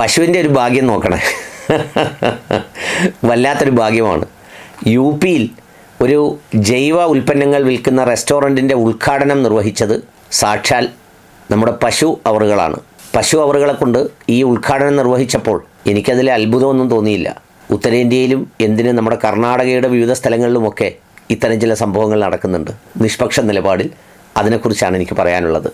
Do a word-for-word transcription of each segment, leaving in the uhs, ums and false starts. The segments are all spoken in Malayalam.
പശുവിൻ്റെ ഒരു ഭാഗ്യം നോക്കണേ. വല്ലാത്തൊരു ഭാഗ്യമാണ്. യു പിയിൽ ഒരു ജൈവ ഉൽപ്പന്നങ്ങൾ വിൽക്കുന്ന റെസ്റ്റോറൻറ്റിൻ്റെ ഉദ്ഘാടനം നിർവഹിച്ചത് സാക്ഷാൽ നമ്മുടെ പശു അവറുകളാണ്. പശു അവറുകളെ കൊണ്ട് ഈ ഉദ്ഘാടനം നിർവഹിച്ചപ്പോൾ എനിക്കതിൽ അത്ഭുതമൊന്നും തോന്നിയില്ല. ഉത്തരേന്ത്യയിലും എന്തിന് നമ്മുടെ കർണാടകയുടെ വിവിധ സ്ഥലങ്ങളിലുമൊക്കെ ഇത്തരം ചില സംഭവങ്ങൾ നടക്കുന്നുണ്ട്. നിഷ്പക്ഷ നിലപാടിൽ അതിനെക്കുറിച്ചാണ് എനിക്ക് പറയാനുള്ളത്.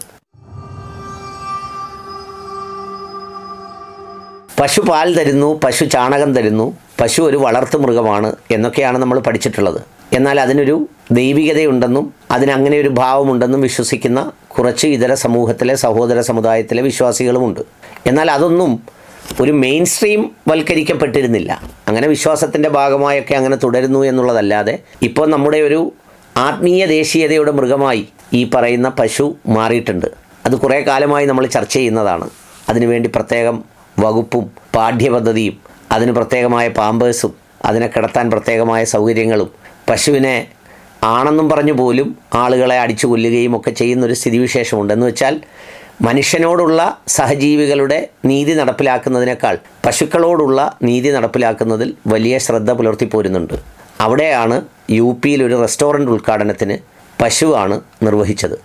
പശു പാൽ തരുന്നു, പശു ചാണകം തരുന്നു, പശു ഒരു വളർത്തു മൃഗമാണ് എന്നൊക്കെയാണ് നമ്മൾ പഠിച്ചിട്ടുള്ളത്. എന്നാൽ അതിനൊരു ദൈവികതയുണ്ടെന്നും അതിനങ്ങനെ ഒരു ഭാവമുണ്ടെന്നും വിശ്വസിക്കുന്ന കുറച്ച് ഇതര സമൂഹത്തിലെ സഹോദര സമുദായത്തിലെ വിശ്വാസികളുമുണ്ട്. എന്നാൽ അതൊന്നും ഒരു മെയിൻ സ്ട്രീം വൽക്കരിക്കപ്പെട്ടിരുന്നില്ല. അങ്ങനെ വിശ്വാസത്തിൻ്റെ ഭാഗമായൊക്കെ അങ്ങനെ തുടരുന്നു എന്നുള്ളതല്ലാതെ ഇപ്പോൾ നമ്മുടെ ഒരു ആത്മീയ ദേശീയതയുടെ മൃഗമായി ഈ പറയുന്ന പശു മാറിയിട്ടുണ്ട്. അത് കുറേ കാലമായി നമ്മൾ ചർച്ച ചെയ്യുന്നതാണ്. അതിനുവേണ്ടി പ്രത്യേകം വകുപ്പും പാഠ്യപദ്ധതിയും അതിന് പ്രത്യേകമായ പാമ്പേഴ്സും അതിനെ കിടത്താൻ പ്രത്യേകമായ സൗകര്യങ്ങളും പശുവിനെ ആണെന്നും പറഞ്ഞു പോലും ആളുകളെ അടിച്ചു കൊല്ലുകയും ഒക്കെ ചെയ്യുന്നൊരു സ്ഥിതിവിശേഷമുണ്ട്. എന്ന് വെച്ചാൽ മനുഷ്യനോടുള്ള സഹജീവികളുടെ നീതി നടപ്പിലാക്കുന്നതിനേക്കാൾ പശുക്കളോടുള്ള നീതി നടപ്പിലാക്കുന്നതിൽ വലിയ ശ്രദ്ധ പുലർത്തിപ്പോരുന്നുണ്ട്. അവിടെയാണ് യു പിയിൽ ഒരു റെസ്റ്റോറൻറ്റ് ഉദ്ഘാടനത്തിന് പശുവാണ് നിർവഹിച്ചത്.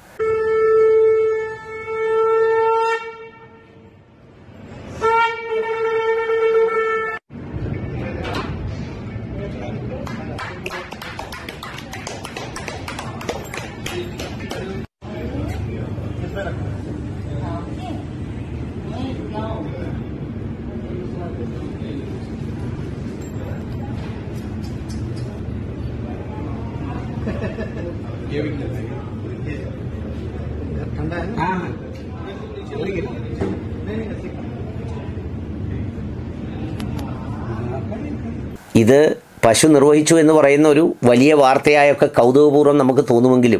ഇത് പശു നിർവഹിച്ചു എന്ന് പറയുന്ന ഒരു വലിയ വാർത്തയായൊക്കെ കൗതുകപൂർവ്വം നമുക്ക് തോന്നുമെങ്കിലും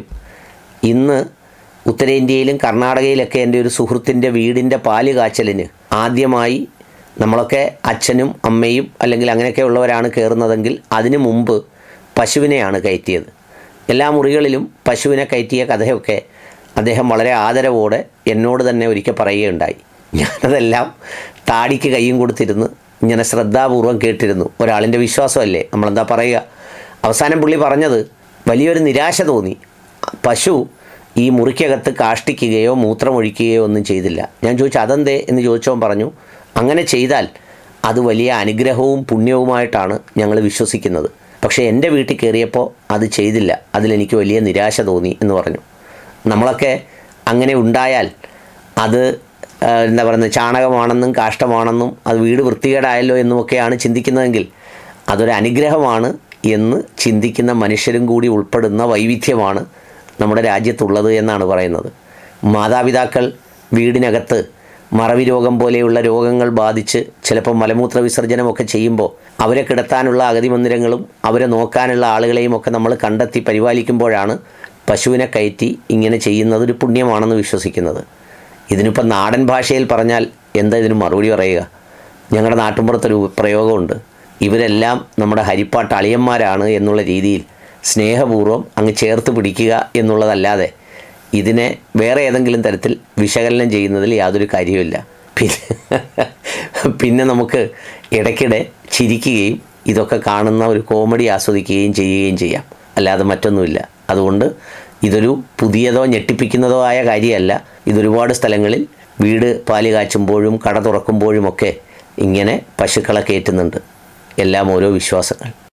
ഇന്ന് ഉത്തരേന്ത്യയിലും കർണാടകയിലൊക്കെ എൻ്റെ ഒരു സുഹൃത്തിൻ്റെ വീടിൻ്റെ പാല് കാച്ചലിന് ആദ്യമായി നമ്മളൊക്കെ അച്ഛനും അമ്മയും അല്ലെങ്കിൽ അങ്ങനെയൊക്കെ ഉള്ളവരാണ് കയറുന്നതെങ്കിൽ അതിനു മുമ്പ് പശുവിനെയാണ് കയറ്റിയത്. എല്ലാ മുറികളിലും പശുവിനെ കയറ്റിയ കഥയൊക്കെ അദ്ദേഹം വളരെ ആദരവോടെ എന്നോട് തന്നെ ഒരിക്കൽ പറയുകയുണ്ടായി. ഞാനതെല്ലാം താടിക്ക് കയ്യും കൊടുത്തിരുന്ന് ഇങ്ങനെ ശ്രദ്ധാപൂർവം കേട്ടിരുന്നു. ഒരാളിൻ്റെ വിശ്വാസമല്ലേ, നമ്മളെന്താ പറയുക. അവസാനം പുള്ളി പറഞ്ഞത് വലിയൊരു നിരാശ തോന്നി. പശു ഈ മുറിക്കകത്ത് കാഷ്ടിക്കുകയോ മൂത്രമൊഴിക്കുകയോ ഒന്നും ചെയ്തില്ല. ഞാൻ ചോദിച്ചു അതെന്തേ എന്ന് ചോദിച്ചവൻ പറഞ്ഞു, അങ്ങനെ ചെയ്താൽ അത് വലിയ അനുഗ്രഹവും പുണ്യവുമായിട്ടാണ് ഞങ്ങൾ വിശ്വസിക്കുന്നത്. പക്ഷേ എൻ്റെ വീട്ടിൽ കയറിയപ്പോൾ അത് ചെയ്തില്ല, അതിലെനിക്ക് വലിയ നിരാശ തോന്നി എന്ന് പറഞ്ഞു. നമ്മളൊക്കെ അങ്ങനെ ഉണ്ടായാൽ അത് എന്താ പറയുന്നത് ചാണകമാണെന്നും കാഷ്ടമാണെന്നും അത് വീട് വൃത്തികേടായല്ലോ എന്നുമൊക്കെയാണ് ചിന്തിക്കുന്നതെങ്കിൽ അതൊരു അനുഗ്രഹമാണ് എന്ന് ചിന്തിക്കുന്ന മനുഷ്യരും കൂടി ഉൾപ്പെടുന്ന വൈവിധ്യമാണ് നമ്മുടെ രാജ്യത്തുള്ളത് എന്നാണ് പറയുന്നത്. മാതാപിതാക്കൾ വീടിനകത്ത് മറവി രോഗം പോലെയുള്ള രോഗങ്ങൾ ബാധിച്ച് ചിലപ്പോൾ മലമൂത്ര വിസർജനമൊക്കെ ചെയ്യുമ്പോൾ അവരെ കിടത്താനുള്ള അഗതി മന്ദിരങ്ങളും അവരെ നോക്കാനുള്ള ആളുകളെയും ഒക്കെ നമ്മൾ കണ്ടെത്തി പരിപാലിക്കുമ്പോഴാണ് പശുവിനെ കയറ്റി ഇങ്ങനെ ചെയ്യുന്നത് ഒരു പുണ്യമാണെന്ന് വിശ്വസിക്കുന്നത്. ഇതിനിപ്പോൾ നാടൻ ഭാഷയിൽ പറഞ്ഞാൽ എന്താ ഇതിന് മറുപടി പറയുക? ഞങ്ങളുടെ നാട്ടിൻപുറത്തൊരു പ്രയോഗമുണ്ട്, ഇവരെല്ലാം നമ്മുടെ ഹരിപ്പാട്ട് അളിയന്മാരാണ് എന്നുള്ള രീതിയിൽ സ്നേഹപൂർവ്വം അങ്ങ് ചേർത്ത് പിടിക്കുക എന്നുള്ളതല്ലാതെ ഇതിനെ വേറെ ഏതെങ്കിലും തരത്തിൽ വിശകലനം ചെയ്യുന്നതിൽ യാതൊരു കാര്യവുമില്ല. പിന്നെ പിന്നെ നമുക്ക് ഇടയ്ക്കിടെ ചിരിക്കുകയും ഇതൊക്കെ കാണുന്ന ഒരു കോമഡി ആസ്വദിക്കുകയും ചെയ്യുകയും ചെയ്യാം, അല്ലാതെ മറ്റൊന്നുമില്ല. അതുകൊണ്ട് ഇതൊരു പുതിയതോ ഞെട്ടിപ്പിക്കുന്നതോ ആയ കാര്യമല്ല. ഇതൊരുപാട് സ്ഥലങ്ങളിൽ വീട് പാല് കാച്ചുമ്പോഴും കട തുറക്കുമ്പോഴുമൊക്കെ ഇങ്ങനെ പശുക്കളെ കയറ്റുന്നുണ്ട്. എല്ലാം ഓരോ വിശ്വാസങ്ങൾ.